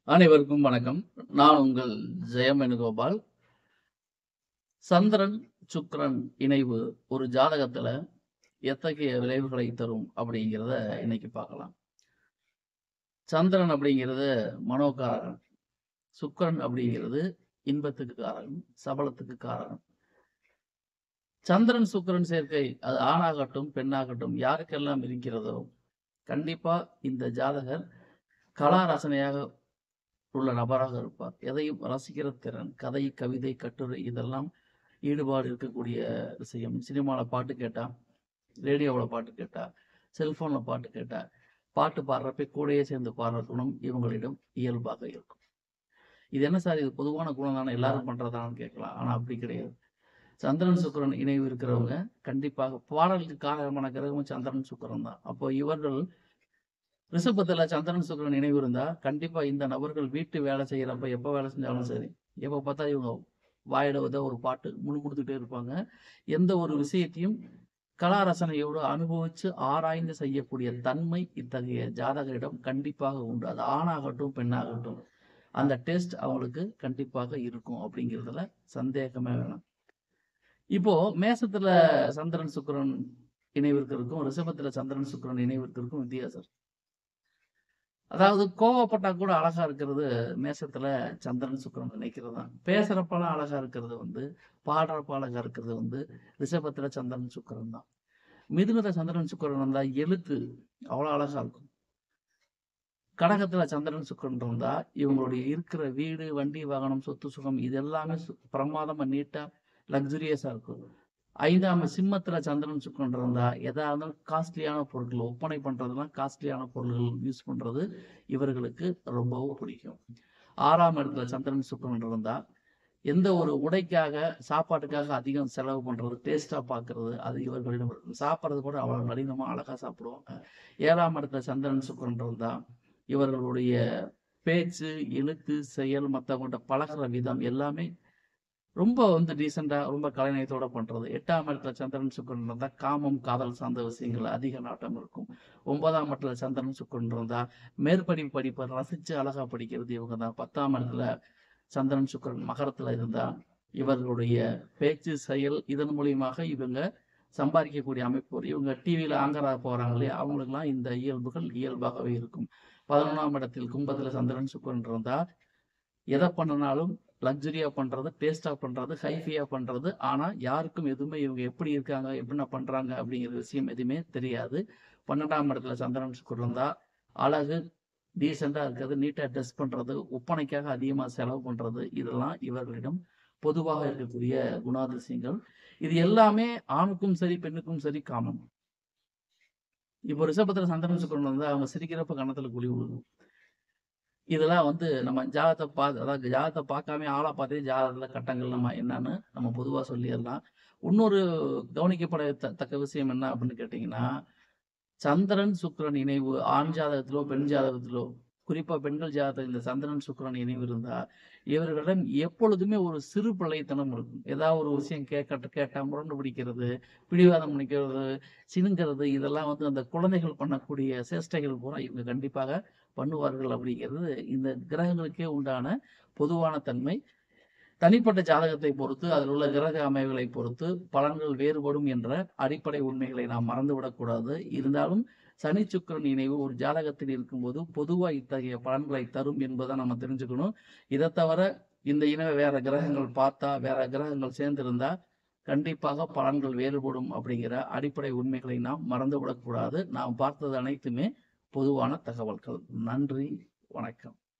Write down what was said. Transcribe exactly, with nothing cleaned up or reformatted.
அனைவருக்கும் வணக்கம். நான் உங்கள் ஜெயம் வேணுகோபால். சந்திரன், சுக்கிரன் இணைவு ஒரு ஜாதகத்துல எத்தகைய விளைவுகளை தரும் அப்படிங்கிறத இன்னைக்கு பார்க்கலாம். சந்திரன் அப்படிங்கிறது மனோகாரகன். சுக்கிரன் அப்படிங்கிறது இன்பத்துக்கு காரகன், சபலத்துக்கு காரகன். சந்திரன் சுக்கிரன் சேர்க்கை அது ஆணாகட்டும் பெண்ணாகட்டும் யாருக்கெல்லாம் இருக்கிறதோ கண்டிப்பா இந்த ஜாதகர் கலா ரசனையாக உள்ள நபராக இருப்பார். எதையும் ரசிக்கிற திறன், கதை, கவிதை, கட்டுரை இதெல்லாம் ஈடுபாடு இருக்கக்கூடிய விஷயம். சினிமாவில் பாட்டு கேட்டா, ரேடியோவில் பாட்டு கேட்டா, செல்போனில் பாட்டு கேட்டா, பாட்டு பாடுறப்ப கூடயே சேர்ந்து பாடுற குணம் இவங்களிடம் இயல்பாக இருக்கும். இது என்ன சார், இது பொதுவான குணம் தானே, எல்லாரும் பண்றதான்னு கேட்கலாம். ஆனா அப்படி கிடையாது. சந்திரன் சுக்கிரன் இணைவு இருக்கிறவங்க கண்டிப்பாக பாடலுக்கு காரணமான கிரகமும் சந்திரன் சுக்கிரன் தான். அப்போ இவர்கள் ரிஷபத்துல சந்திரன் சுக்கிரன் நினைவு இருந்தா கண்டிப்பா இந்த நபர்கள் வீட்டு வேலை செய்யறப்ப எப்ப வேலை செஞ்சாலும் சரி, எப்ப பார்த்தா இவங்க வாயில வந்து ஒரு பாட்டு முணுமுணுத்துட்டே இருப்பாங்க. எந்த ஒரு விஷயத்தையும் கலா ரசனையோடு அனுபவிச்சு ஆராய்ந்து செய்யக்கூடிய தன்மை இத்தகைய ஜாதகரிடம் கண்டிப்பாக உண்டு. அது ஆணாகட்டும் பெண்ணாகட்டும் அந்த டேஸ்ட் அவங்களுக்கு கண்டிப்பாக இருக்கும் அப்படிங்கிறதுல சந்தேகமே வேணாம். இப்போ மேசத்துல சந்திரன் சுக்கிரன் இணைவிற்கும் ரிஷபத்துல சந்திரன் சுக்கிரன் இணைவிற்கும் வித்தியாசம். அதாவது கோவப்பட்டா கூட அழகா இருக்கிறது மேசத்துல சந்திரன் சுக்கிரன் நினைக்கிறது தான். பேசுறப்பெல்லாம் அழகா இருக்கிறது வந்து, பாடுறப்ப அழகா இருக்கிறது வந்து ரிஷபத்துல சந்திரன் சுக்கிரன் தான். மிதுனத்துல சந்திரன் சுக்கிரன் இருந்தா எழுத்து அவ்வளவு அழகா இருக்கும். கடகத்துல சந்திரன் சுக்கிரன் இருந்தா இவங்களுடைய இருக்கிற வீடு, வண்டி, வாகனம், சொத்து, சுகம் இது எல்லாமே பிரமாதமா நீட்டா லக்ஸுரியஸா இருக்கும். ஐந்தாம் சிம்மத்துல சந்திரன் சுக்கிரன் இருந்தா எதா இருந்தாலும் காஸ்ட்லியான பொருட்கள் ஒப்பனை பண்றதுலாம் காஸ்ட்லியான பொருட்கள் யூஸ் பண்றது இவர்களுக்கு ரொம்பவும் பிடிக்கும். ஆறாம் இடத்துல சந்திரன் சுக்கிரன் இருந்தா எந்த ஒரு உடைக்காக சாப்பாட்டுக்காக அதிகம் செலவு பண்றது, டேஸ்டா பாக்குறது அது இவர்களிடம் சாப்பிட்றது கூட அவ்வளவு நளினமா அழகா சாப்பிடுவாங்க. ஏழாம் இடத்துல சந்திரன் சுக்கிரன் இருந்தா இவர்களுடைய பேச்சு, எழுத்து, செயல், மற்றவங்கள்ட்ட பழகிற விதம் எல்லாமே ரொம்ப வந்து டீசெண்டா ரொம்ப கலைநயத்தோட பண்றது. எட்டாம் இடத்துல சந்திரன் சுக்கிரன் இருந்தா காமம், காதல் சார்ந்த விஷயங்கள் அதிக நாட்டம் இருக்கும். ஒன்பதாம் இடத்துல சந்திரன் சுக்கிரன் இருந்தா மேற்படிப்பு படிப்பை ரசிச்சு அழகா படிக்கிறது இவங்க தான். பத்தாம் இடத்துல சந்திரன் சுக்கிரன் மகரத்துல இருந்தா இவர்களுடைய பேச்சு, செயல் இதன் மூலியமாக இவங்க சம்பாதிக்கக்கூடிய அமைப்பு. இவங்க டிவியில ஆங்கரா போறாங்களே அவங்களுக்குலாம் இந்த இயல்புகள் இயல்பாகவே இருக்கும். பதினொன்றாம் இடத்தில் கும்பத்துல சந்திரன் சுக்கிரன் இருந்தா எதை பண்ணனாலும் லக்ஸரியா பண்றது, டேஸ்டா பண்றது, ஹைஃபையா பண்றது. ஆனா யாருக்கும் எதுவுமே இவங்க எப்படி இருக்காங்க, எப்படின்னா பண்றாங்க அப்படிங்கிற விஷயம் எதுவுமே தெரியாது. பன்னெண்டாம் இடத்துல சந்திரன் சுக்கிரன் இருந்தா அழகு, டீசெண்டா இருக்கிறது, நீட்டா ட்ரெஸ் பண்றது, ஒப்பனைக்காக அதிகமா செலவு பண்றது இதெல்லாம் இவர்களிடம் பொதுவாக இருக்கக்கூடிய குணாதிசயங்கள். இது எல்லாமே ஆணுக்கும் சரி பெண்ணுக்கும் சரி காமன். இப்போ ரிஷபத்துல சந்திரன் சுக்கிரன் இருந்தா அவங்க சிரிக்கிறப்ப கன்னத்துல குழி விழுகும். இதெல்லாம் வந்து நம்ம ஜாதகத்தை பார்த்து அதாவது ஜாதகத்தை பார்க்காம ஆளா பார்த்தே ஜாதகத்துல கட்டங்கள் நம்ம என்னன்னு நம்ம பொதுவா சொல்லிடலாம். இன்னொரு கவனிக்கப்பட த தக்க விஷயம் என்ன அப்படின்னு கேட்டீங்கன்னா, சந்திரன் சுக்கிரன் இணைவு ஆண் ஜாதகத்திலோ, பெண் ஜாதகத்திலோ குறிப்பா பெண்கள் ஜாதகத்தில் இந்த சந்திரன் சுக்கிரன் இணைவு இருந்தா, இவர்களிடம் எப்பொழுதுமே ஒரு சிறு பிள்ளைத்தனம் இருக்கும். ஏதாவது ஒரு விஷயம் கேட்கட்ட கேட்டா முரண்டு பிடிக்கிறது, பிடிவாதம் பிடிக்கிறது, சினுங்கிறது இதெல்லாம் வந்து அந்த குழந்தைகள் பண்ணக்கூடிய சேஷ்டைகள் பூரா இவங்க கண்டிப்பாக பண்ணுவார்கள் அப்படிங்கிறது இந்த கிரகங்களுக்கே உண்டான பொதுவான தன்மை. தனிப்பட்ட ஜாதகத்தை பொறுத்து அதில் உள்ள கிரக அமைவுகளை பொறுத்து பலன்கள் வேறுபடும் என்ற அடிப்படை உண்மைகளை நாம் மறந்துவிடக்கூடாது. இருந்தாலும் சனி சுக்கிரன் இணைவு ஒரு ஜாதகத்தில் இருக்கும்போது பொதுவா இத்தகைய பலன்களை தரும் என்பதை நம்ம தெரிஞ்சுக்கணும். இதை தவிர இந்த இணைவை வேற கிரகங்கள் பார்த்தா வேற கிரகங்கள் சேர்ந்திருந்தா கண்டிப்பாக பலன்கள் வேறுபடும் அப்படிங்கிற அடிப்படை உண்மைகளை நாம் மறந்துவிடக்கூடாது. நாம் பார்த்தது அனைத்துமே பொதுவான தகவல்கள். நன்றி, வணக்கம்.